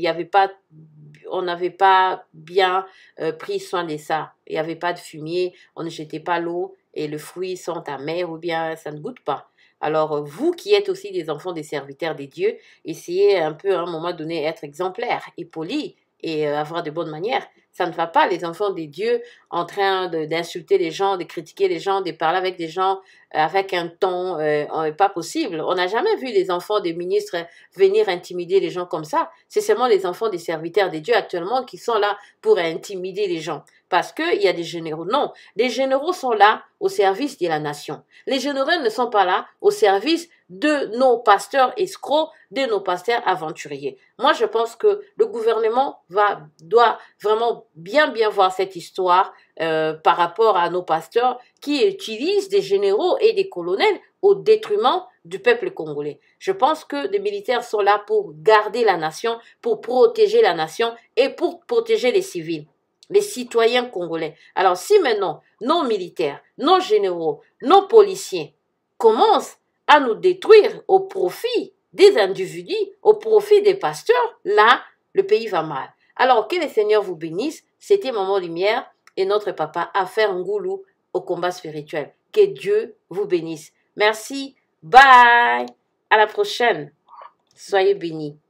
on n'avait pas bien pris soin de ça. Il n'y avait pas de fumier, on ne jetait pas l'eau et les fruits sont amers ou bien ça ne goûte pas. Alors vous qui êtes aussi des enfants des serviteurs des dieux, essayez un peu à un moment donné être exemplaire et poli et avoir de bonnes manières. Ça ne va pas, les enfants des dieux, en train d'insulter les gens, de critiquer les gens, de parler avec des gens avec un ton pas possible. On n'a jamais vu les enfants des ministres venir intimider les gens comme ça. C'est seulement les enfants des serviteurs des dieux actuellement qui sont là pour intimider les gens. Parce qu'il y a des généraux. Non, les généraux sont là au service de la nation. Les généraux ne sont pas là au service de nos pasteurs escrocs, de nos pasteurs aventuriers. Moi, je pense que le gouvernement doit vraiment bien voir cette histoire par rapport à nos pasteurs qui utilisent des généraux et des colonels au détriment du peuple congolais. Je pense que les militaires sont là pour garder la nation, pour protéger la nation et pour protéger les civils, les citoyens congolais. Alors si maintenant nos militaires, nos généraux, nos policiers commencent à nous détruire au profit des individus, au profit des pasteurs, là, le pays va mal. Alors que le Seigneur vous bénisse. C'était Maman Lumière et notre papa a fait un goulou au combat spirituel. Que Dieu vous bénisse. Merci. Bye. À la prochaine. Soyez bénis.